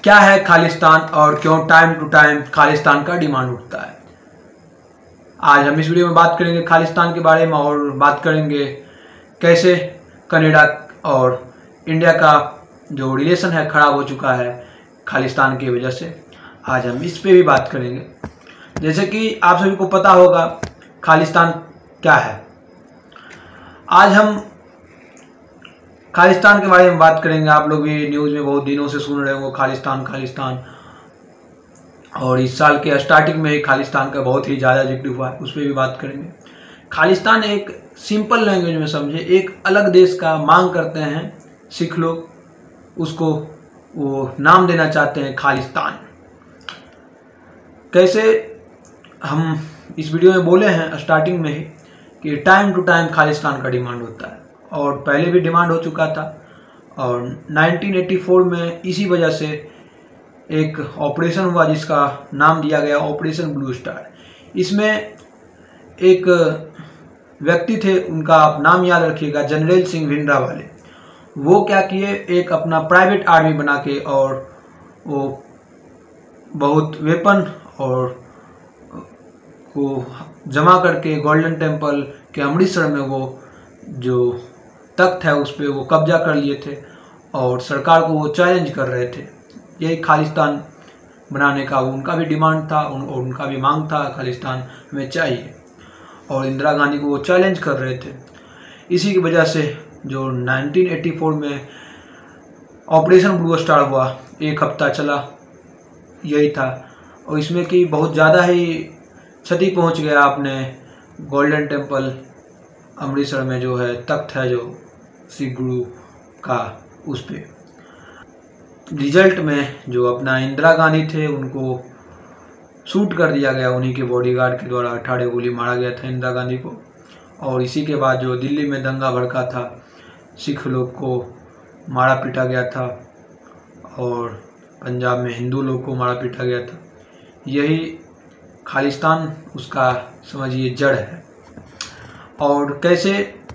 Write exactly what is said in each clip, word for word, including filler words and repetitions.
क्या है खालिस्तान और क्यों टाइम टू टाइम खालिस्तान का डिमांड उठता है। आज हम इस वीडियो में बात करेंगे खालिस्तान के बारे में और बात करेंगे कैसे कनाडा और इंडिया का जो रिलेशन है खराब हो चुका है खालिस्तान की वजह से। आज हम इस पे भी बात करेंगे। जैसे कि आप सभी को पता होगा खालिस्तान क्या है। आज हम खालिस्तान के बारे में बात करेंगे। आप लोग भी न्यूज़ में बहुत दिनों से सुन रहे होंगे खालिस्तान खालिस्तान, और इस साल के स्टार्टिंग में ही खालिस्तान का बहुत ही ज़्यादा जिक्र हुआ है, उस पर भी बात करेंगे। खालिस्तान एक सिंपल लैंग्वेज में समझे एक अलग देश का मांग करते हैं सिख लोग, उसको वो नाम देना चाहते हैं खालिस्तान। कैसे हम इस वीडियो में बोले हैं स्टार्टिंग में ही कि टाइम टू टाइम खालिस्तान का डिमांड होता है, और पहले भी डिमांड हो चुका था। और नाइनटीन एटी फोर में इसी वजह से एक ऑपरेशन हुआ जिसका नाम दिया गया ऑपरेशन ब्लू स्टार। इसमें एक व्यक्ति थे, उनका आप नाम याद रखिएगा, जनरल सिंह भिंडरावाले। वो क्या किए, एक अपना प्राइवेट आर्मी बना के और वो बहुत वेपन और को जमा करके गोल्डन टेम्पल के अमृतसर में वो जो तख्त है उस पर वो कब्जा कर लिए थे और सरकार को वो चैलेंज कर रहे थे। यही खालिस्तान बनाने का उनका भी डिमांड था, उन, और उनका भी मांग था खालिस्तान हमें चाहिए, और इंदिरा गांधी को वो चैलेंज कर रहे थे। इसी की वजह से जो नाइनटीन एटी फोर में ऑपरेशन ब्लू स्टार हुआ, एक हफ्ता चला, यही था। और इसमें कि बहुत ज़्यादा ही क्षति पहुंच गया अपने गोल्डन टेम्पल अमृतसर में जो है तख्त है जो सिख गुरु का, उस पे रिजल्ट में जो अपना इंदिरा गांधी थे उनको शूट कर दिया गया, उन्हीं के बॉडीगार्ड के द्वारा अठारह गोली मारा गया था इंदिरा गांधी को। और इसी के बाद जो दिल्ली में दंगा भड़का था, सिख लोग को मारा पीटा गया था, और पंजाब में हिंदू लोग को मारा पीटा गया था। यही खालिस्तान उसका समझिए जड़ है। और कैसे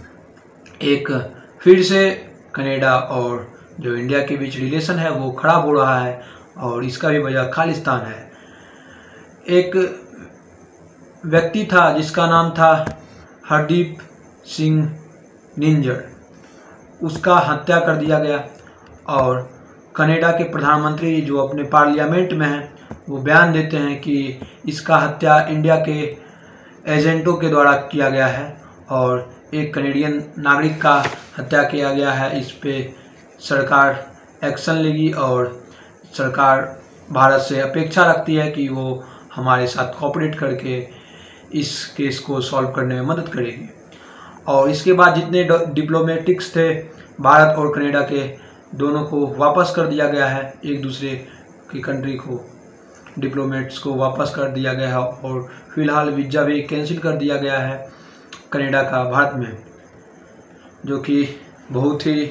एक फिर से कनाडा और जो इंडिया के बीच रिलेशन है वो खराब हो रहा है, और इसका भी वजह खालिस्तान है। एक व्यक्ति था जिसका नाम था हरदीप सिंह निंजर, उसका हत्या कर दिया गया। और कनाडा के प्रधानमंत्री जो अपने पार्लियामेंट में हैं वो बयान देते हैं कि इसका हत्या इंडिया के एजेंटों के द्वारा किया गया है, और एक कनेडियन नागरिक का हत्या किया गया है। इस पे सरकार एक्शन लेगी, और सरकार भारत से अपेक्षा रखती है कि वो हमारे साथ कोऑपरेट करके इस केस को सॉल्व करने में मदद करेगी। और इसके बाद जितने डिप्लोमेटिक्स थे भारत और कनाडा के, दोनों को वापस कर दिया गया है, एक दूसरे की कंट्री को डिप्लोमेट्स को वापस कर दिया गया है, और फिलहाल वीज़ा भी कैंसिल कर दिया गया है कनाडा का भारत में, जो कि बहुत ही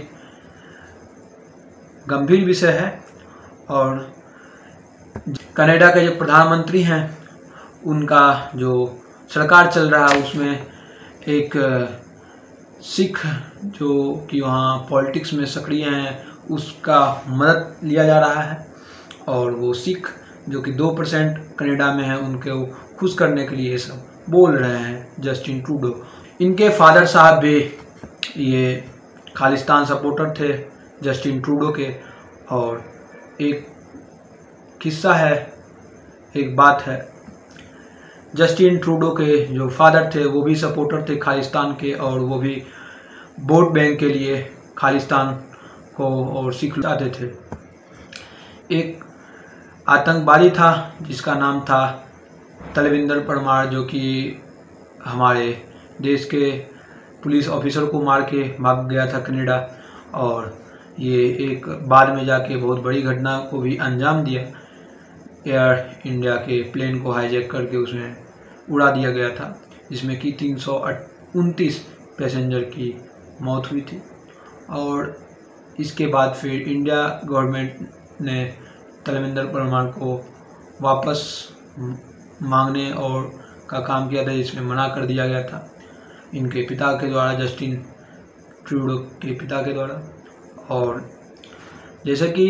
गंभीर विषय है। और कनाडा के जो प्रधानमंत्री हैं उनका जो सरकार चल रहा है उसमें एक सिख जो कि वहाँ पॉलिटिक्स में सक्रिय हैं उसका मदद लिया जा रहा है, और वो सिख जो कि दो परसेंट कनाडा में है उनको खुश करने के लिए सब बोल रहे हैं जस्टिन ट्रूडो। इनके फादर साहब भी ये खालिस्तान सपोर्टर थे जस्टिन ट्रूडो के। और एक किस्सा है, एक बात है, जस्टिन ट्रूडो के जो फादर थे वो भी सपोर्टर थे खालिस्तान के, और वो भी वोट बैंक के लिए खालिस्तान को और सिख चाहते थे। एक आतंकवादी था जिसका नाम था तलविंदर परमार, जो कि हमारे देश के पुलिस ऑफिसर को मार के भाग गया था कनाडा, और ये एक बाद में जाके बहुत बड़ी घटना को भी अंजाम दिया। एयर इंडिया के प्लेन को हाईजैक करके उसमें उड़ा दिया गया था, जिसमें कि तीन सौ उनतीस पैसेंजर की मौत हुई थी। और इसके बाद फिर इंडिया गवर्नमेंट ने तलविंदर परमार को वापस मांगने और का काम किया था, जिसमें मना कर दिया गया था इनके पिता के द्वारा, जस्टिन ट्रूडो के पिता के द्वारा। और जैसे कि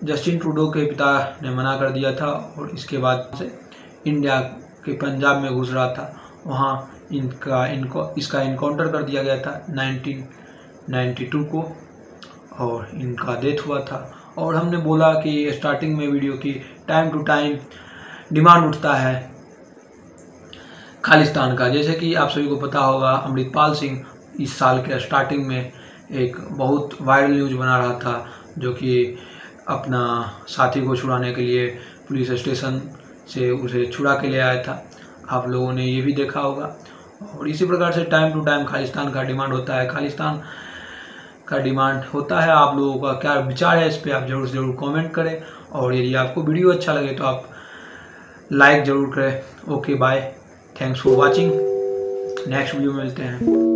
जस्टिन ट्रूडो के पिता ने मना कर दिया था और इसके बाद से इंडिया के पंजाब में घुस रहा था, वहाँ इनका इनको इसका इनकाउंटर कर दिया गया था नाइनटीन नाइंटी टू को और इनका डेथ हुआ था। और हमने बोला कि स्टार्टिंग में वीडियो की टाइम टू टाइम डिमांड उठता है खालिस्तान का। जैसे कि आप सभी को पता होगा, अमृतपाल सिंह इस साल के स्टार्टिंग में एक बहुत वायरल न्यूज़ बना रहा था, जो कि अपना साथी को छुड़ाने के लिए पुलिस स्टेशन से उसे छुड़ा के ले आया था। आप लोगों ने ये भी देखा होगा। और इसी प्रकार से टाइम टू टाइम खालिस्तान का डिमांड होता है खालिस्तान का डिमांड होता है। आप लोगों का क्या विचार है इस पर, आप जरूर से जरूर कमेंट करें। और यदि आपको वीडियो अच्छा लगे तो आप लाइक ज़रूर करें। Okay bye, thanks for watching. Next video में मिलते हैं।